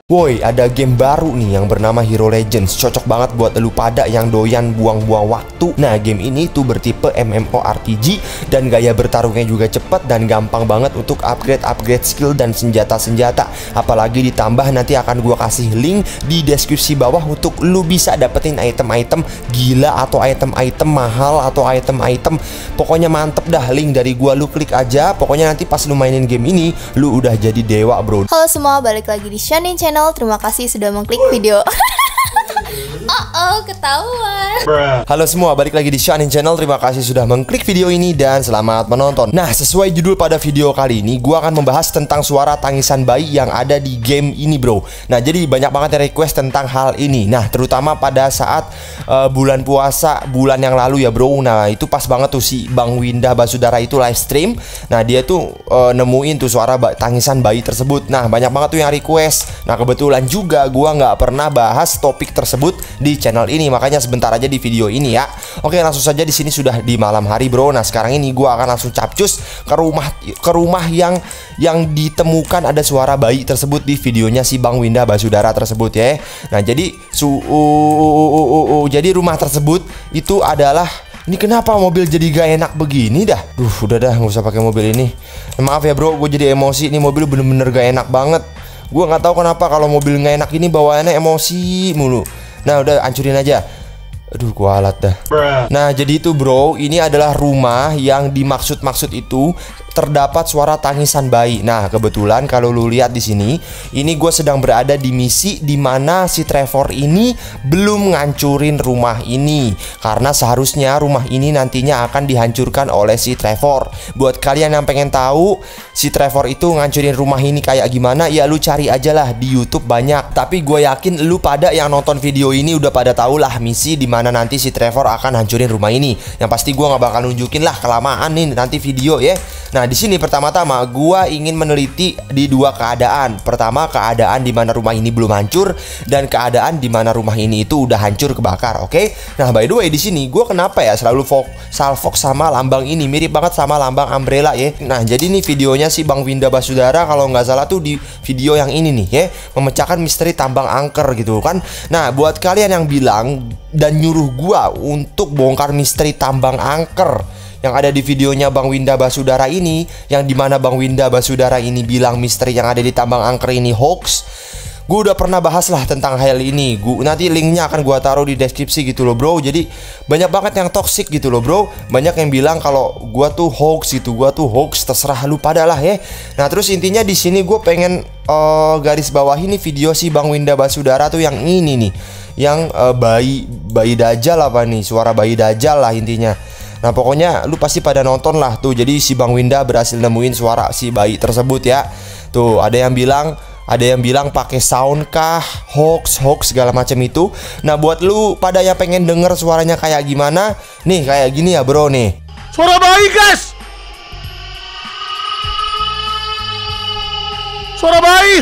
Woi, ada game baru nih yang bernama Hero Legends. Cocok banget buat lu pada yang doyan buang-buang waktu. Nah, game ini tuh bertipe MMORPG dan gaya bertarungnya juga cepet dan gampang banget untuk upgrade skill dan senjata-senjata. Apalagi ditambah nanti akan gua kasih link di deskripsi bawah untuk lu bisa dapetin item-item gila atau item-item mahal atau item-item pokoknya mantep dah. Link dari gua lu klik aja. Pokoknya nanti pas lu mainin game ini, lu udah jadi dewa, bro. Halo semua, balik lagi di Shonen Channel. Terima kasih sudah mengklik video. Ketahuan. Halo semua, balik lagi di Shonen Channel. Terima kasih sudah mengklik video ini dan selamat menonton. Nah, sesuai judul pada video kali ini, gua akan membahas tentang suara tangisan bayi yang ada di game ini, bro. Nah, jadi banyak banget yang request tentang hal ini. Nah, terutama pada saat bulan puasa bulan yang lalu ya, bro. Nah, itu pas banget tuh si Bang Winda Basudara itu live stream. Nah, dia tuh nemuin tuh suara tangisan bayi tersebut. Nah, banyak banget tuh yang request. Nah, kebetulan juga gua nggak pernah bahas topik tersebut di channel ini, makanya sebentar aja di video ini ya. Oke, langsung saja. Di sini sudah di malam hari, bro. Nah, sekarang ini gua akan langsung capcus ke rumah yang ditemukan ada suara bayi tersebut di videonya si Bang Winda Basudara tersebut ya. Nah, jadi jadi rumah tersebut itu adalah, ini kenapa mobil jadi gak enak begini dah? Udah dah, nggak usah pakai mobil ini. Maaf ya, bro, gue jadi emosi. Ini mobil bener-bener gak enak banget. Gue nggak tahu kenapa kalau mobil nggak enak ini bawaannya emosi mulu. Nah, udah hancurin aja. Aduh, gua alat dah. Nah, jadi itu, bro, ini adalah rumah yang dimaksud itu terdapat suara tangisan bayi. Nah, kebetulan kalau lu lihat di sini, ini gue sedang berada di misi di mana si Trevor ini belum ngancurin rumah ini, karena seharusnya rumah ini nantinya akan dihancurkan oleh si Trevor. Buat kalian yang pengen tahu si Trevor itu ngancurin rumah ini kayak gimana, ya lu cari aja lah di YouTube banyak. Tapi gue yakin lu pada yang nonton video ini udah pada tahu lah misi di mana nanti si Trevor akan hancurin rumah ini. Yang pasti gue nggak bakal nunjukin lah, kelamaan nih nanti video ya. Nah, di sini pertama-tama gua ingin meneliti di dua keadaan. Pertama, keadaan di mana rumah ini belum hancur, dan keadaan di mana rumah ini itu udah hancur kebakar, oke? Nah, by the way, di sini gua kenapa ya selalu salfok sama lambang ini, mirip banget sama lambang umbrella ya. Nah, jadi nih videonya si Bang Winda Basudara kalau nggak salah tuh di video yang ini nih ya, memecahkan misteri tambang angker gitu kan. Nah, buat kalian yang bilang dan nyuruh gua untuk bongkar misteri tambang angker yang ada di videonya Bang Winda Basudara ini, yang dimana Bang Winda Basudara ini bilang misteri yang ada di tambang angker ini hoax. Gue udah pernah bahas lah tentang hal ini. Nanti linknya akan gue taruh di deskripsi gitu loh, bro. Jadi banyak banget yang toxic gitu loh, bro. Banyak yang bilang kalau gue tuh hoax gitu, gue tuh hoax. Terserah lu pada lah ya. Nah, terus intinya di sini gue pengen garis bawah ini video si Bang Winda Basudara tuh yang ini nih, yang bayi dajal apa nih, suara bayi dajal lah intinya. Nah, pokoknya lu pasti pada nonton lah tuh. Jadi si Bang Winda berhasil nemuin suara si bayi tersebut ya. Tuh, ada yang bilang pakai sound kah, hoax segala macam itu. Nah, buat lu pada yang pengen denger suaranya kayak gimana, nih kayak gini ya, bro nih. Suara bayi, guys. Suara bayi.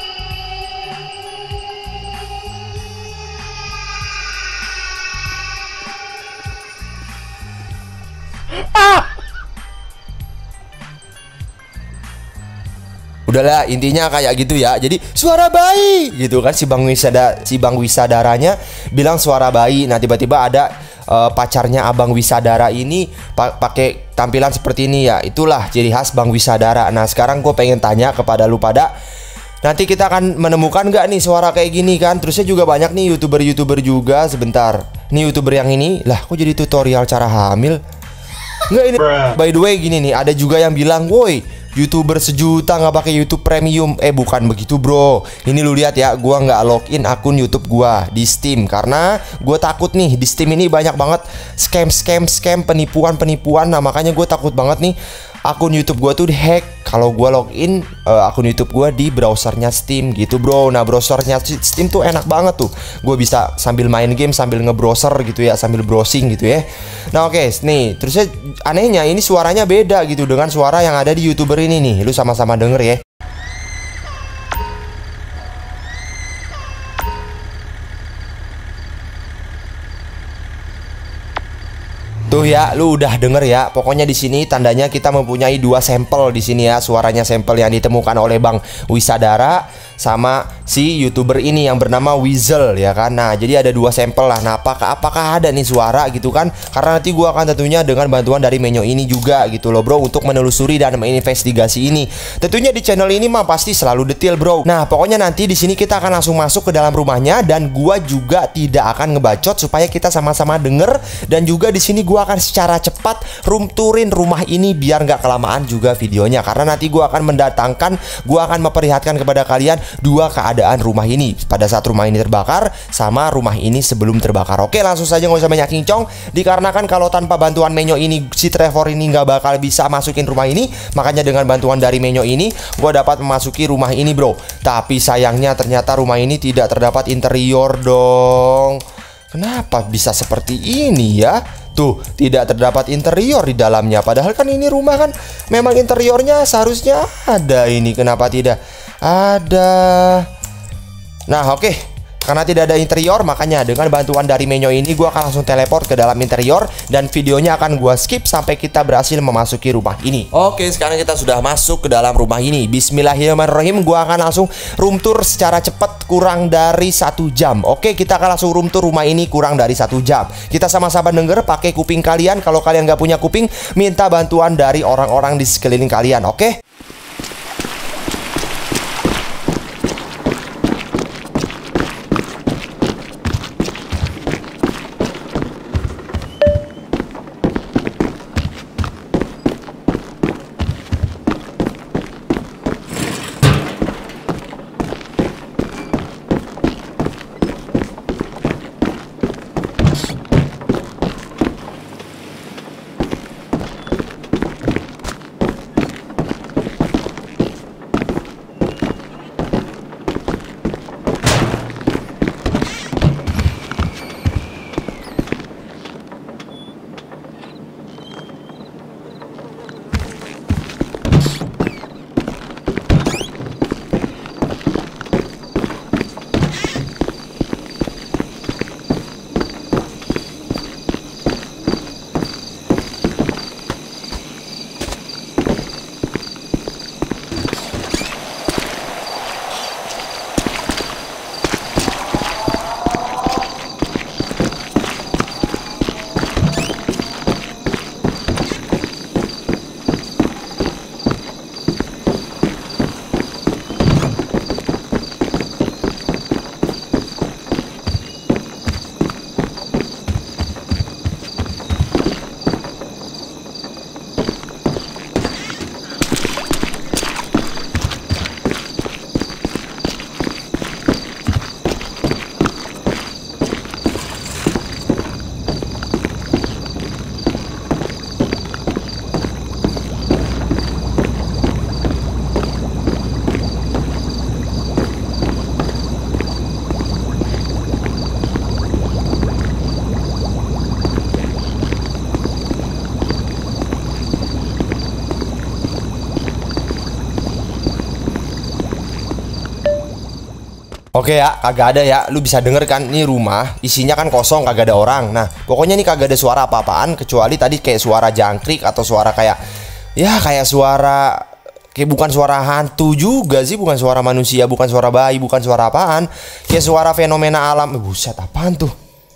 Udahlah, intinya kayak gitu ya. Jadi suara bayi gitu kan, si Bang Wisadaranya bilang suara bayi. Nah, tiba-tiba ada pacarnya Abang Wisadara ini pakai tampilan seperti ini ya. Itulah ciri khas Bang Wisadara. Nah, sekarang gue pengen tanya kepada lu pada, nanti kita akan menemukan gak nih suara kayak gini kan? Terusnya juga banyak nih YouTuber juga. Sebentar, nih YouTuber yang ini lah, kok jadi tutorial cara hamil? Enggak, ini by the way gini nih, ada juga yang bilang, woi, YouTuber sejuta nggak pakai YouTube Premium. Bukan begitu, bro. Ini lu lihat ya, gua nggak login akun YouTube gua di Steam karena gua takut nih di Steam ini banyak banget scam, penipuan. Nah, makanya gue takut banget nih akun YouTube gua tuh dihack kalau gua login akun YouTube gua di browsernya Steam gitu, bro. Nah, browsernya Steam tuh enak banget tuh. Gue bisa sambil main game sambil ngebrowser gitu ya, sambil browsing gitu ya. Nah, oke, nih terusnya anehnya ini suaranya beda gitu dengan suara yang ada di YouTuber ini nih. Lu sama-sama denger ya. Tuh ya, lu udah denger ya. Pokoknya di sini tandanya kita mempunyai dua sampel di sini ya. Suaranya sampel yang ditemukan oleh Bang Wisadara sama si YouTuber ini yang bernama Weasel ya kan. Nah, jadi ada dua sampel lah. Nah, apakah ada nih suara gitu kan? Karena nanti gua akan tentunya dengan bantuan dari Menyo ini juga gitu loh, bro, untuk menelusuri dan menginvestigasi ini. Tentunya di channel ini mah pasti selalu detail, bro. Nah, pokoknya nanti di sini kita akan langsung masuk ke dalam rumahnya dan gua juga tidak akan ngebacot supaya kita sama-sama denger, dan juga di sini gua akan secara cepat room tourin rumah ini biar nggak kelamaan juga videonya, karena nanti gua akan gua akan memperlihatkan kepada kalian dua keadaan rumah ini pada saat rumah ini terbakar sama rumah ini sebelum terbakar. Oke, langsung saja, nggak usah banyak kincong, dikarenakan kalau tanpa bantuan Menyo ini si Trevor ini nggak bakal bisa masukin rumah ini. Makanya dengan bantuan dari Menyo ini gue dapat memasuki rumah ini, bro. Tapi sayangnya ternyata rumah ini tidak terdapat interior dong. Kenapa bisa seperti ini ya? Tuh, tidak terdapat interior di dalamnya. Padahal kan ini rumah kan memang interiornya seharusnya ada ini. Kenapa tidak ada? Nah, oke. Karena tidak ada interior, makanya dengan bantuan dari Menyo ini gue akan langsung teleport ke dalam interior, dan videonya akan gue skip sampai kita berhasil memasuki rumah ini. Oke, sekarang kita sudah masuk ke dalam rumah ini. Bismillahirrahmanirrahim. Gue akan langsung room tour secara cepat kurang dari 1 jam. Oke, kita akan langsung room tour rumah ini kurang dari 1 jam. Kita sama-sama denger pakai kuping kalian. Kalau kalian nggak punya kuping, minta bantuan dari orang-orang di sekeliling kalian. Oke? Oke ya, kagak ada ya. Lu bisa denger kan, ini rumah isinya kan kosong, kagak ada orang. Nah, pokoknya ini kagak ada suara apa-apaan, kecuali tadi kayak suara jangkrik atau suara kayak, ya kayak suara, kayak bukan suara hantu juga sih, bukan suara manusia, bukan suara bayi, bukan suara apaan. Kayak suara fenomena alam. Buset, apaan tuh?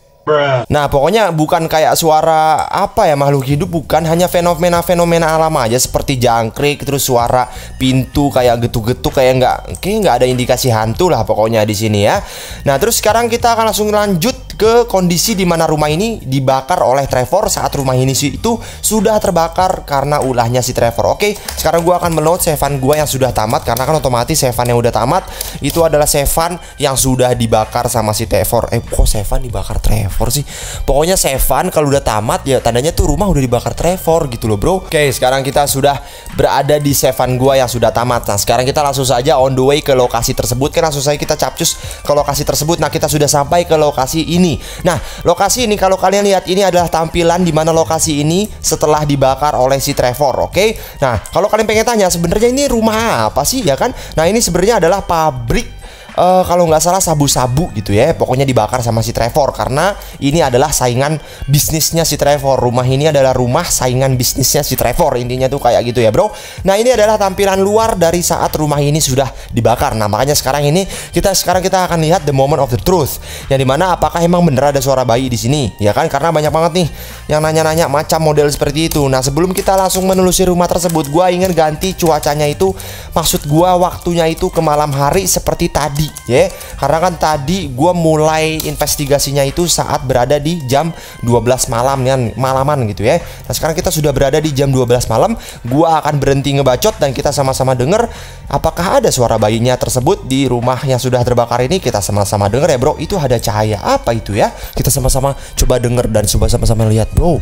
Nah, pokoknya bukan kayak suara apa ya, makhluk hidup, bukan, hanya fenomena-fenomena alam aja seperti jangkrik, terus suara pintu kayak getuk-getuk, kayak nggak ada indikasi hantu lah pokoknya di sini ya. Nah, terus sekarang kita akan langsung lanjut ke kondisi di mana rumah ini dibakar oleh Trevor saat rumah ini itu sudah terbakar karena ulahnya si Trevor. Oke, sekarang gua akan meload save-an gua yang sudah tamat, karena kan otomatis save-an yang udah tamat itu adalah save-an yang sudah dibakar sama si Trevor. Kok save-an dibakar Trevor sih? Pokoknya save-an kalau udah tamat ya tandanya tuh rumah udah dibakar Trevor gitu loh, bro. Oke, sekarang kita sudah berada di save-an gua yang sudah tamat. Nah, sekarang kita langsung saja on the way ke lokasi tersebut. Kan langsung saja kita capcus ke lokasi tersebut. Nah, kita sudah sampai ke lokasi ini. Nah, lokasi ini kalau kalian lihat, ini adalah tampilan di mana lokasi ini setelah dibakar oleh si Trevor. Oke. Nah, kalau kalian pengen tanya sebenarnya ini rumah apa sih ya kan? Nah, ini sebenarnya adalah pabrik kalau nggak salah sabu-sabu gitu ya. Pokoknya dibakar sama si Trevor karena ini adalah saingan bisnisnya si Trevor. Rumah ini adalah rumah saingan bisnisnya si Trevor. Intinya tuh kayak gitu ya, bro. Nah, ini adalah tampilan luar dari saat rumah ini sudah dibakar. Nah, makanya sekarang kita akan lihat the moment of the truth. Yang dimana apakah emang bener ada suara bayi di sini? Ya kan, karena banyak banget nih yang nanya-nanya macam model seperti itu. Nah, sebelum kita langsung menelusuri rumah tersebut, gua ingin ganti cuacanya itu. Maksud gua waktunya itu ke malam hari seperti tadi ya, karena kan tadi gue mulai investigasinya itu saat berada di jam 12 malam ya, malaman gitu ya. Nah, sekarang kita sudah berada di jam 12 malam. Gue akan berhenti ngebacot dan kita sama-sama denger apakah ada suara bayinya tersebut di rumah yang sudah terbakar ini. Kita sama-sama denger ya, bro. Itu ada cahaya apa itu ya? Kita sama-sama coba denger dan coba sama-sama lihat, bro.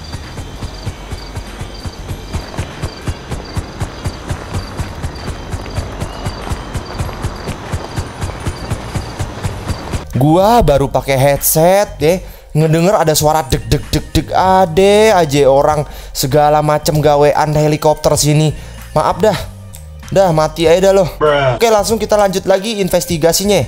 Gua baru pakai headset deh, ngedenger ada suara deg deg deg deg ade aja orang segala macem gawean helikopter sini. Maaf dah mati aja dah loh. Oke, langsung kita lanjut lagi investigasinya.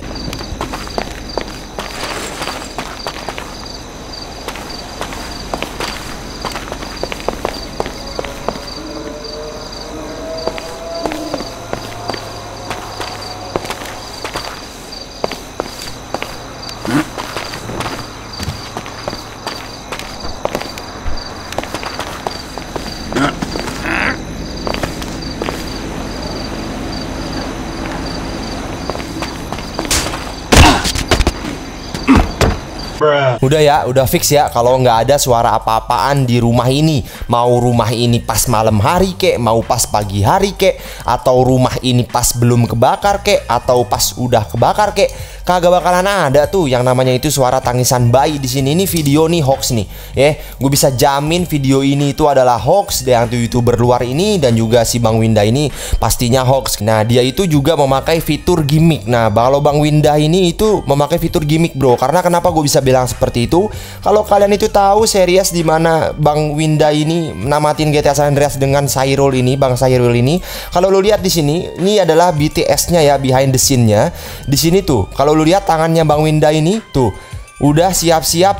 Udah fix ya kalau nggak ada suara apa-apaan di rumah ini. Mau rumah ini pas malam hari kek, mau pas pagi hari kek, atau rumah ini pas belum kebakar kek, atau pas udah kebakar kek, kagak bakalan ada tuh yang namanya itu suara tangisan bayi di sini. Ini video nih hoax nih, ya. Gue bisa jamin video ini itu adalah hoax yang YouTuber luar ini dan juga si Bang Winda ini pastinya hoax. Nah, dia itu juga memakai fitur gimmick. Nah, kalau Bang Winda ini itu memakai fitur gimmick, bro. Karena kenapa gue bisa bilang seperti itu? Kalau kalian itu tahu series di mana Bang Winda ini namatin GTA San Andreas dengan Cyril ini, Bang Cyril ini. Kalau lu lihat di sini, ini adalah BTS-nya ya, behind the scene-nya. Di sini tuh, kalau lu lihat tangannya Bang Winda ini tuh udah siap-siap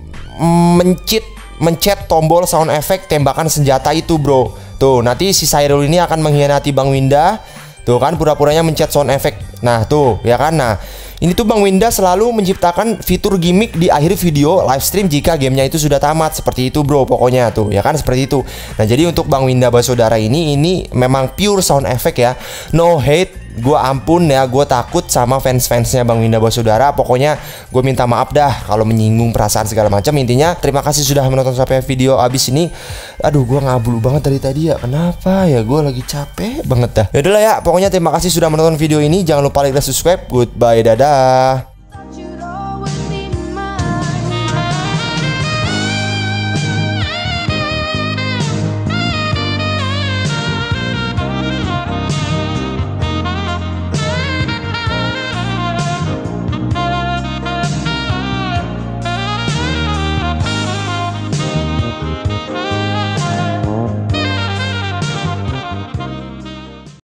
mencet tombol sound effect tembakan senjata itu, bro. Tuh, nanti si Cyril ini akan mengkhianati Bang Winda. Tuh kan, pura-puranya mencet sound effect. Nah, tuh, ya kan. Nah, ini tuh Bang Winda selalu menciptakan fitur gimmick di akhir video live stream jika gamenya itu sudah tamat. Seperti itu, bro, pokoknya tuh, ya kan, seperti itu. Nah, jadi untuk Bang Winda Basudara ini memang pure sound effect ya. No hate. Gue ampun ya, gue takut sama fans-fansnya Bang Winda Basudara. Pokoknya gue minta maaf dah kalau menyinggung perasaan segala macam. Intinya terima kasih sudah menonton sampai video abis ini. Aduh, gue ngablu banget dari tadi ya. Kenapa ya, gue lagi capek banget dah. Yaudahlah ya, pokoknya terima kasih sudah menonton video ini. Jangan lupa like dan subscribe. Goodbye, dadah.